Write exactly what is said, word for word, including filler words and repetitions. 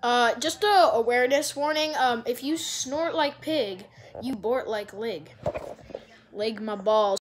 Uh, just a awareness warning. Um, if you snort like pig, you bort like lig. Lig my balls.